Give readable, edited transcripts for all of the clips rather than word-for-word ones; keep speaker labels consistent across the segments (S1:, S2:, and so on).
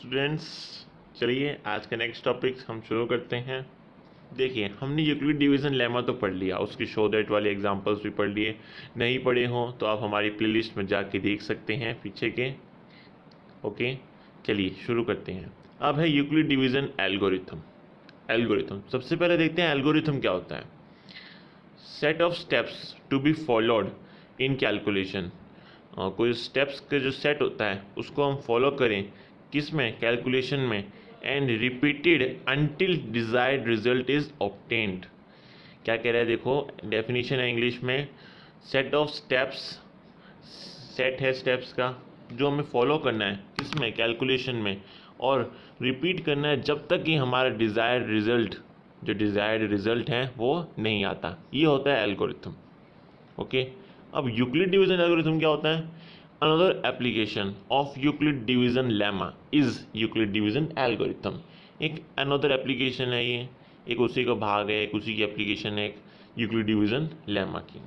S1: Students, चलिए आज का नेक्स्ट टॉपिक हम शुरू करते हैं। देखिए, हमने यूक्लिड डिवीज़न लेमा तो पढ़ लिया, उसकी शो दैट वाले एग्जांपल्स भी पढ़ लिए। नहीं पढ़े हों तो आप हमारी प्लेलिस्ट में जाके देख सकते हैं पीछे के। ओके, चलिए शुरू करते हैं। अब है यूक्लिड डिवीज़न एल्गोरिथम सबसे पहले देखते हैं एल्गोरिथम क्या होता है। Set of steps to be followed in calculation. कोई स्टेप्स का जो सेट होता है उसको हम फॉलो करें किस में, कैलकुलेशन में। And repeated until desired result is obtained. क्या कह रहा है, देखो डेफिनेशन है इंग्लिश में। सेट ऑफ स्टेप्स, सेट है स्टेप्स का जो हमें फॉलो करना है किस में, कैलकुलेशन में, और रिपीट करना है जब तक कि हमारा डिज़ायर्ड रिजल्ट, जो डिज़ायर्ड रिजल्ट है वो नहीं आता। ये होता है एल्गोरिथम। ओके, अब यूक्लिड डिवीजन एल्गोरिथम क्या होता है। Another application of Euclid division lemma is Euclid division algorithm. एक अनदर एप्लीकेशन है ये, एक उसी का भाग है, एक उसी की एप्लीकेशन है, एक यूक्लिड डिवीजन लेमा की।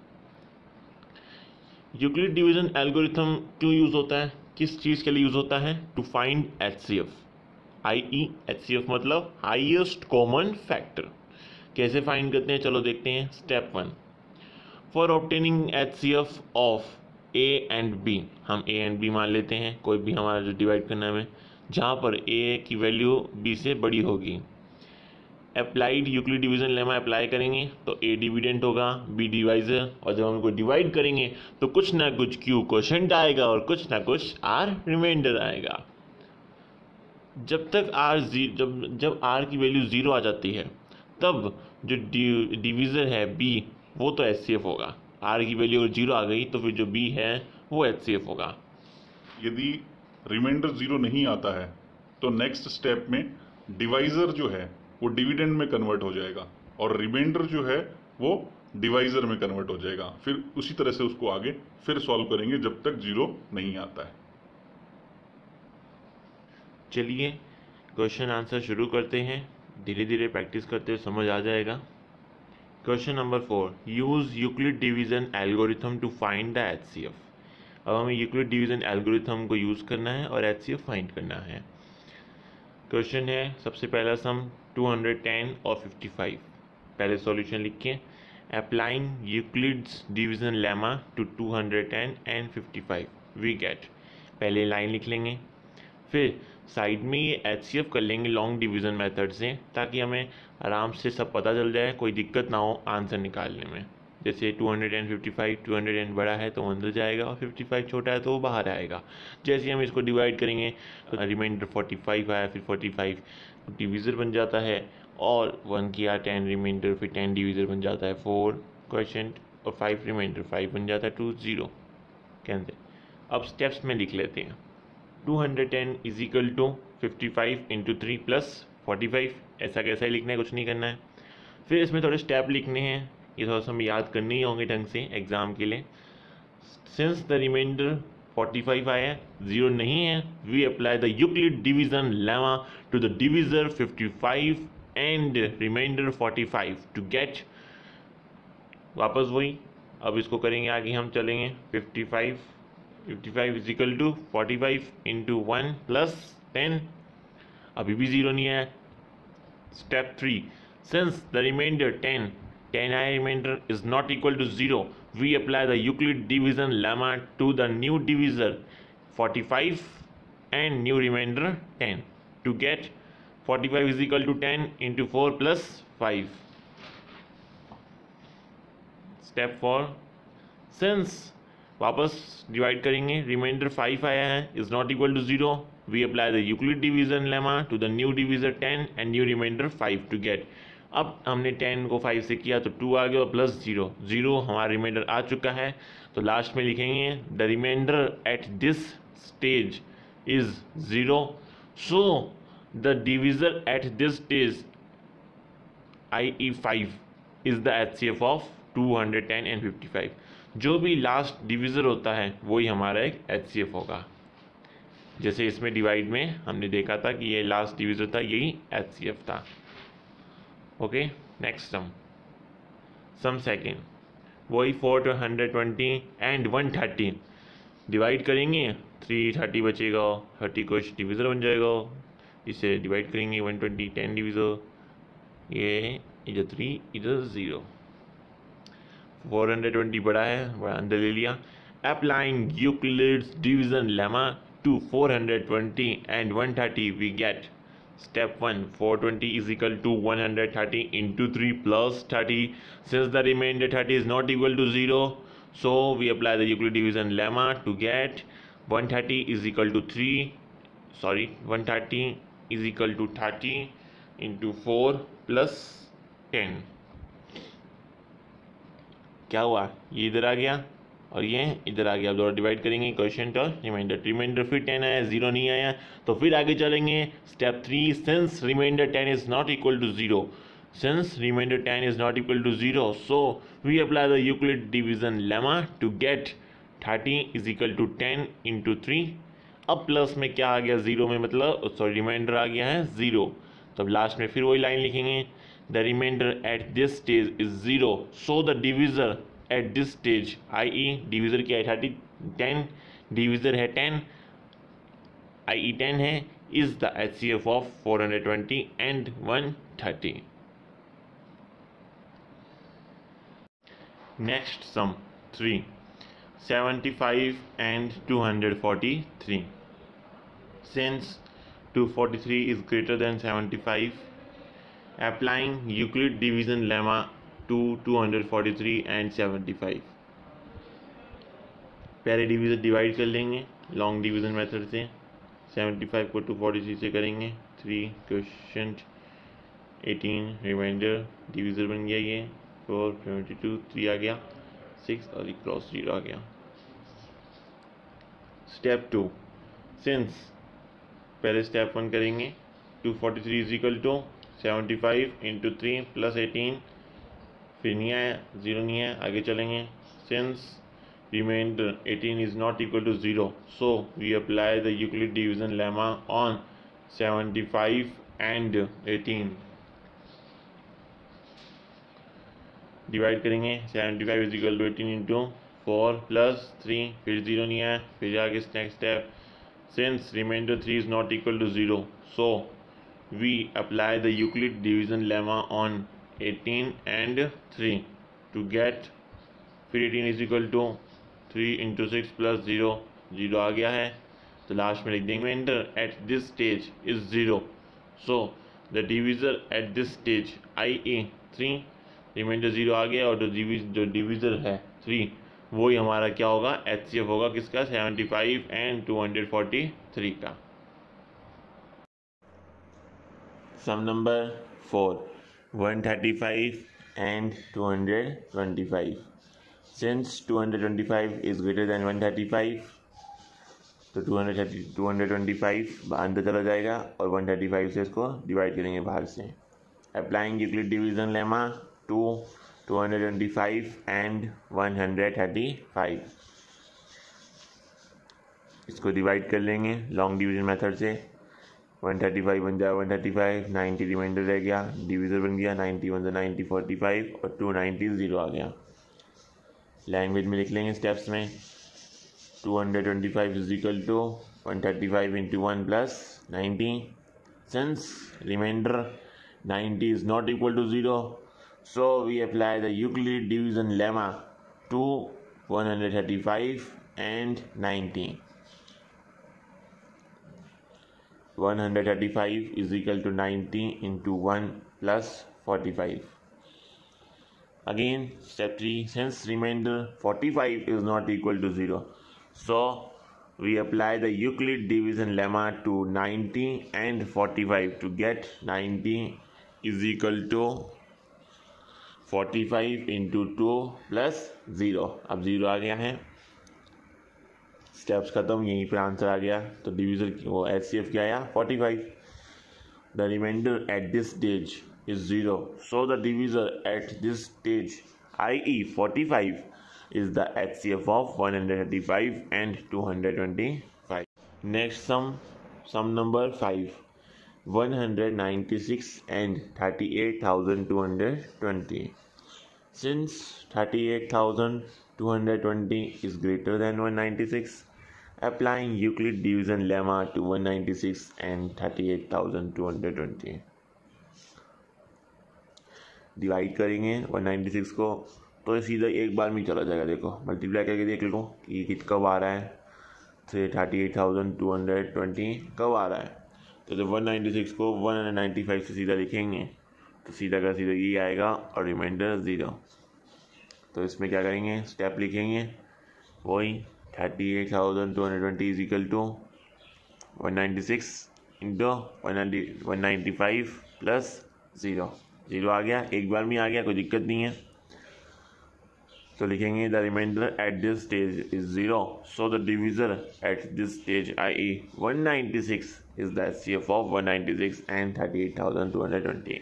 S1: यूक्लिड डिवीजन एल्गोरिथम क्यों यूज होता है, किस चीज़ के लिए यूज होता है। टू फाइंड HCF, HCF मतलब हाईएस्ट कॉमन फैक्टर। कैसे फाइंड करते हैं, चलो देखते हैं। Step 1, for obtaining HCF of A and B, हम A एंड B मान लेते हैं, कोई भी हमारा जो डिवाइड करना है हमें, जहाँ पर A की वैल्यू B से बड़ी होगी। Applied Euclid division lemma apply करेंगे तो A डिविडेंट होगा, B डिवाइजर, और जब हम इनको डिवाइड करेंगे तो कुछ ना कुछ Q क्वोशंट आएगा और कुछ ना कुछ R रिमाइंडर आएगा। जब तक जब R की वैल्यू 0 आ जाती है तब जो डिवीज़र है B वो तो HCF होगा। R की वैल्यू अगर 0 आ गई तो फिर जो B है वो HCF होगा।
S2: यदि रिमाइंडर 0 नहीं आता है तो नेक्स्ट स्टेप में डिवाइजर जो है वो डिविडेंड में कन्वर्ट हो जाएगा और रिमाइंडर जो है वो डिवाइजर में कन्वर्ट हो जाएगा। फिर उसी तरह से उसको आगे फिर सॉल्व करेंगे जब तक 0 नहीं आता है।
S1: चलिए क्वेश्चन आंसर शुरू करते हैं, धीरे धीरे प्रैक्टिस करते हुए समझ आ जाएगा। Question number 4, use Euclid division algorithm to find the HCF। अब हमें यूक्लिड डिवीजन एल्गोरिथम को यूज़ करना है और HCF फाइंड करना है। क्वेश्चन है सबसे पहला सम 210 और 55। पहले सॉल्यूशन लिखिए। Applying Euclid's division lemma to 210 and 55 we get. पहले लाइन लिख लेंगे, फिर साइड में ये HCF कर लेंगे लॉन्ग डिवीज़न मेथड से, ताकि हमें आराम से सब पता चल जाए, कोई दिक्कत ना हो आंसर निकालने में। जैसे 255, 200 बड़ा है तो अंदर जाएगा और 55 छोटा है तो वो बाहर आएगा। जैसे हम इसको डिवाइड करेंगे तो रिमाइंडर 45 आया, फिर 45 डिवीज़र बन जाता है, और 1 किया 10 रिमाइंडर, फिर 10 डिवीज़र बन जाता है 4 क्वेश्चन, और 5 रिमाइंडर 5 बन जाता है 2 0 कैंसिल। अब स्टेप्स में लिख लेते हैं। 210 is equal to 55 into 3 plus 45। ऐसा कैसा ही लिखना है, कुछ नहीं करना है। फिर इसमें थोड़े स्टेप लिखने हैं, ये थोड़ा सा हम याद करने ही होंगे ढंग से एग्जाम के लिए। सिंस द रिमाइंडर 45 आया है, 0 नहीं है, we apply the Euclid division lemma to the divisor 55 and remainder 45 to get, वापस वही। अब इसको करेंगे आगे, हम चलेंगे 55 is equal to 45 into 1 plus 10, अभी भी 0 नहीं है। स्टेप 3, सिंस द रिमाइंडर 10 आया, remainder is not equal to 0, we apply the Euclid division lemma to the new divisor 45 and new remainder 10 to get 45 is equal to 10 into 4 plus 5। Step 4, since वापस divide करेंगे, remainder 5 आया है, is not equal to 0, we apply the Euclid division lemma to the new divisor 10 and new remainder 5 to get. अब हमने 10 को 5 से किया तो 2 आ गया और प्लस 0 हमारा रिमाइंडर आ चुका है। तो लास्ट में लिखेंगे the remainder at this stage is 0, so the divisor at this stage i.e. 5 is the HCF of 210 and 55। जो भी लास्ट डिवीज़र होता है वही हमारा एक HCF होगा। जैसे इसमें डिवाइड में हमने देखा था कि ये लास्ट डिवीज़र था, यही HCF था। ओके, नेक्स्ट सम सेकेंड, वही 4 to 120 एंड 130 डिवाइड करेंगे, 330 बचेगा, 30 को डिवीज़र बन जाएगा, इसे डिवाइड करेंगे 120 10 डिविजर, ये इधर 3 इधर 0, 420 बड़ा है, बड़ा अंदर ले लिया. Applying Euclid's division lemma to 420 and 130 we get step 1 420 is equal to 130 into 3 plus 30. Since the remainder 30 is not equal to 0, so we apply the Euclid division lemma to get 130 is equal to 130 is equal to 30 into 4 plus 10. क्या हुआ, ये इधर आ गया और ये इधर आ गया. अब दोनों डिवाइड करेंगे क्वेश्चन और रिमाइंडर फिर 10 आया, 0 नहीं आया, तो फिर आगे चलेंगे step 3. Since remainder 10 is not equal to 0, since remainder 10 is not equal to 0, so we apply the Euclid division lemma to get 30 is equal to 10 into 3. अब प्लस में क्या आ गया, 0 में मतलब सॉरी रिमाइंडर आ गया है 0, तो लास्ट में फिर वही लाइन लिखेंगे. The remainder at this stage is 0, so the divisor at this stage, i.e. divisor क्या है 30, 10 divisor है 10, i.e. 10 है, is the HCF of 420 and 130. Next sum 3, 75 and 243. Since 243 is greater than 75, applying Euclid division lemma to 243 and 75. पहले divisor divide कर लेंगे long division method से. 75 को 243 से करेंगे, 3 क्वेश्चन 18 रिमाइंडर डिवीज़र बन गया, ये 4 22 3 आ गया, 6 और क्रॉस 0 आ गया. स्टेप 2. सिंस पहले स्टेप 1 करेंगे, 243 is equal to 75 into 3 plus 18, फिर नहीं आया, 0 नहीं आया, आगे चलेंगे. Since remainder 18 is not equal to 0, so we apply the Euclid division lemma on 75 and 18. Divide करेंगे 75 is equal to 18 into 4 plus 3, फिर 0 नहीं आया, फिर आगे next step. Since remainder 3 is not equal to 0, so we apply the Euclid division lemma on 18 and 3 to get, फिर 18 is equal to 3 into 6 plus 0, 0 आ गया है, तो लास्ट में लिख देंगे remainder at this stage is 0, so the divisor at this stage i.e. 3, remainder 0 आ गया और जो डिविजर है 3 वही हमारा क्या होगा, HCF होगा किसका, 75 and 243 का. Sum number 4, 135 and 225. Since 225 is greater than 135, तो 225 अंदर चला जाएगा और 135 से इसको डिवाइड करेंगे बाहर से. Applying Euclid division lemma to 225 and 135. इसको डिवाइड कर लेंगे लॉन्ग डिवीजन मेथड से. 135 बन जाए 135, 90 रिमाइंडर रह गया, डिवीज़र बन गया 90 1 90 45 और 290 0 आ गया. लैंग्वेज में लिख लेंगे स्टेप्स में. 225 is equal to 135 into 1 plus 90. Since remainder 90 is not equal to 0, so we apply the Euclid division lemma to 135 and 90. 135 is equal to 90 into 1 plus 45. Again step 3, since remainder 45 is not equal to 0, so we apply the Euclid division lemma to 90 and 45 to get 90 is equal to 45 into 2 plus 0. अब 0 आ गया है, steps खत्म, यहीं पे answer आ गया. तो divisor वो HCF क्या आया 45. The remainder at this stage is 0, so the divisor at this stage i.e. 45 is the HCF of 135 and 225. Next sum number 5, 196 and 38,220. Since 38,220 is greater than 196, Applying Euclid division lemma to 196 and 38,220. Divide करेंगे 196 को तो सीधा एक बार में चला जाएगा। देखो multiply करके देख लो कि कित कब आ रहा है, 38,220 कब आ रहा है। तो जब 196 को 195 से सीधा लिखेंगे तो सीधा का सीधा ये आएगा और रिमाइंडर 0। तो इसमें क्या करेंगे, स्टेप लिखेंगे वही 38,220 is equal to 196 into 195 plus 0। 0 आ गया, एक बार में आ गया, कोई दिक्कत नहीं है। तो लिखेंगे the remainder at this stage is 0, so the divisor at this stage i.e. 196 is the HCF of 196 and 38,220।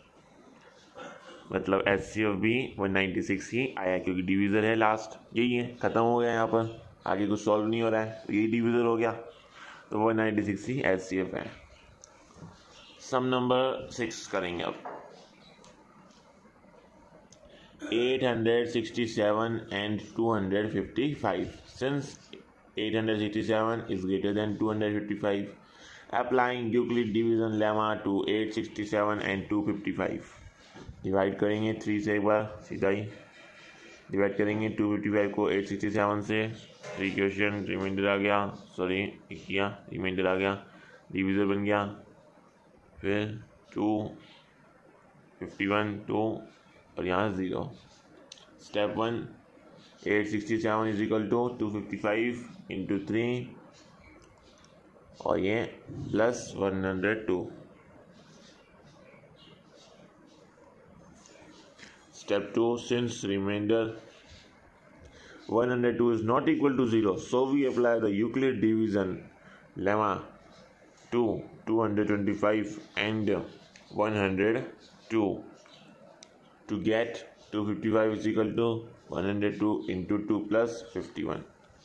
S1: मतलब HCF भी 196 ही आया क्योंकि डिविजर है लास्ट, यही है, खत्म हो गया। यहाँ पर आगे कुछ सॉल्व नहीं हो रहा है, यही डिविजर हो गया, तो 196 ही HCF है। सम नंबर 6 करेंगे अब। 867 and 255. Since 867 is greater than 255, applying Euclid division lemma to 867 and 255. Divide करेंगे 3 से, एक बार सीधा ही डिवाइड करेंगे 255 को 867 से। 3 क्वेश्चन रिमाइंडर आ गया, सॉरी किया रिमाइंडर आ गया, डिविजर बन गया, फिर 251 2 और यहाँ 0। Step 1 867 is equal to 255 into 3 और ये plus 102। Step 2 since remainder 102 is not equal to 0, so we apply the Euclid division lemma to 225 and 102 to get 255 is equal to 102 into 2 plus 51.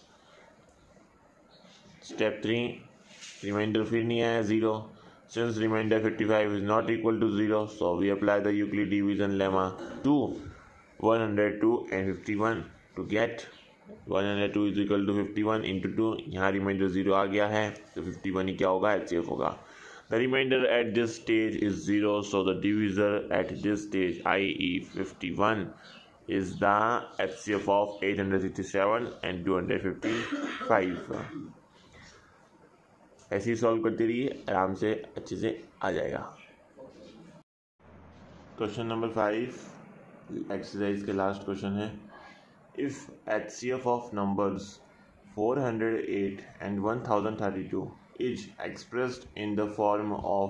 S1: Step 3 remainder फिर नहीं आया 0, since remainder 55 is not equal to 0, so we apply the Euclid division lemma to 102 and 51 to get 102 is equal to 51 into 2। यहाँ reminder 0 आ गया है तो 51 ही क्या होगा, HCF होगा। The remainder at this stage is 0, so the divisor at this stage, i.e. 51, is the HCF of 867 and 255. ऐसे ही solve करते रहिए, आराम से अच्छे से आ जाएगा। क्वेश्चन नंबर 5 एक्सरसाइज के लास्ट क्वेश्चन है। If HCF of numbers 408 and 1032 is expressed in the form of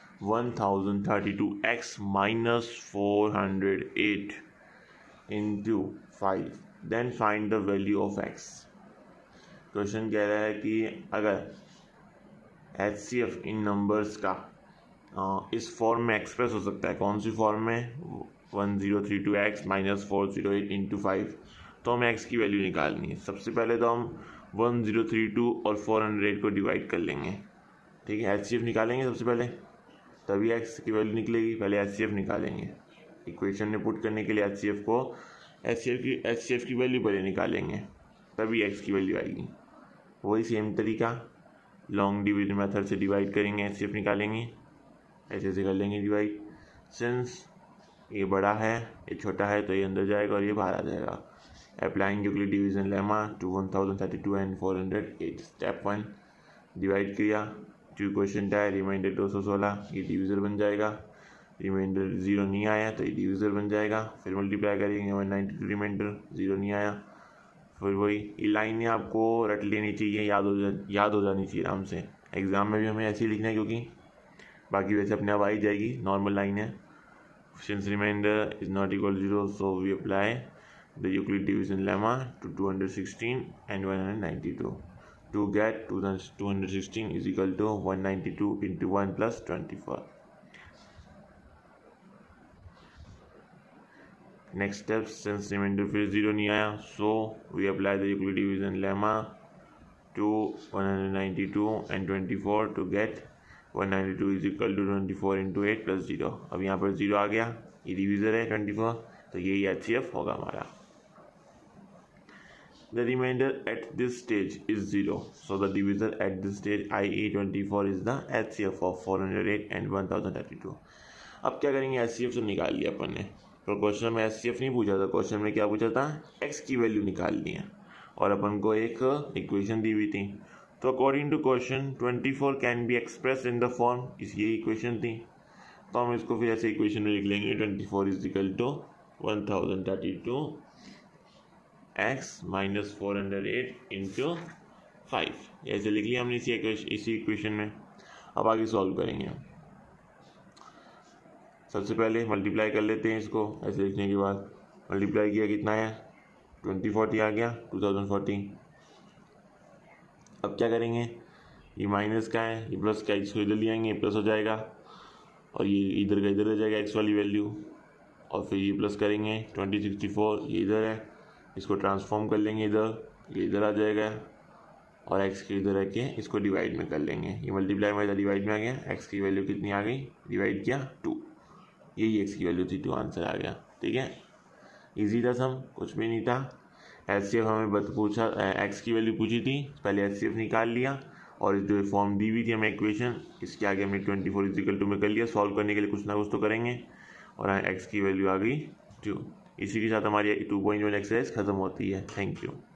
S1: 1032x minus 408 into 5, then find the value of x। Question कह रहा है कि अगर HCF इन नंबर्स का इस फॉर्म में एक्सप्रेस हो सकता है, कौन सी फॉर्म में, 1032x माइनस 408 इंटू 5, तो हमें x की वैल्यू निकालनी है। सबसे पहले तो हम 1032 और 408 को डिवाइड कर लेंगे, ठीक है। HCF निकालेंगे सबसे पहले, तभी x की वैल्यू निकलेगी। पहले HCF निकालेंगे, इक्वेशन में पुट करने के लिए HCF की वैल्यू पहले निकालेंगे, तभी x की वैल्यू आएगी। वही सेम तरीका लॉन्ग डिवीजन मेथड से डिवाइड करेंगे, HCF निकालेंगे, ऐसे से कर लेंगे डिवाइड। सिंस ये बड़ा है ये छोटा है तो ये अंदर जाएगा और ये बाहर आ जाएगा। Applying Euclid division lemma to 1032 and 408। Step 1 divide किया, 2 क्वेश्चन था, रिमाइंडर 216, ये डिविजर बन जाएगा। रिमाइंडर 0 नहीं आया तो ये डिविजर बन जाएगा। फिर मल्टीप्लाई करेंगे 192, रिमाइंडर 0 नहीं आया। फिर वही ये लाइनें आपको रट लेनी चाहिए, याद हो जानी चाहिए आराम से। एग्ज़ाम में भी हमें ऐसे ही लिखना है क्योंकि बाकी वैसे अपने आप आ ही जाएगी, नॉर्मल लाइन है। Since remainder is not equal 0, so we apply the Euclid division lemma to 216 and 192 to get 216 is equal to 192 into 1 plus 24। Next step, since remainder फिर 0 नहीं आया, so we apply the Euclid division lemma to 192 and 24 to get 192 is equal to 24 into 8 plus 0। अब यहाँ पर 0 आ गया, ये divisor है 24, तो यही HCF होगा हमारा। The remainder at this stage is 0. So the divisor at this stage, i.e. 24, is the HCF of 408 and 1032. अब क्या करेंगे, HCF तो निकाल लिया अपन ने, पर क्वेश्चन में HCF नहीं पूछा था, क्वेश्चन में क्या पूछा था, x की वैल्यू निकालनी है और अपन को एक इक्वेशन दी हुई थी। तो according to question 24 can be express in the form, ये इक्वेशन थी, तो हम इसको फिर ऐसे इक्वेशन में लिख लेंगे 24 is equal to 1032 x minus 408 into 5, ऐसे लिख लिया हमने इसी इक्वेशन में। अब आगे सॉल्व करेंगे। सबसे पहले मल्टीप्लाई कर लेते हैं इसको, ऐसे लिखने के बाद मल्टीप्लाई किया कितना है, 2040 आ गया 2040। अब क्या करेंगे, ये माइनस का है, ये प्लस का, इसको इधर ले आएंगे, प्लस हो जाएगा और ये इधर का इधर रह जाएगा एक्स वाली वैल्यू, और फिर ये प्लस करेंगे 2064, ये इधर है, इसको ट्रांसफॉर्म कर लेंगे इधर, ये इधर आ जाएगा और x के इधर रख के इसको डिवाइड में कर लेंगे, ये मल्टीप्लाई में डिवाइड में आ गया, x की वैल्यू कितनी आ गई, डिवाइड किया 2, यही x की वैल्यू थी, 2 आंसर आ गया। ठीक है, इजी था सम, कुछ भी नहीं था। HCF हमें पूछा, x की वैल्यू पूछी थी, पहले HCF निकाल लिया और जो फॉर्म दी हुई थी हमें इक्वेशन, इसके आगे हमने 24 इक्वल टू में कर लिया। सॉल्व करने के लिए कुछ ना कुछ तो करेंगे और x की वैल्यू आ गई 2। इसी के साथ हमारी 2.1 एक्सरसाइज खत्म होती है। Thank you.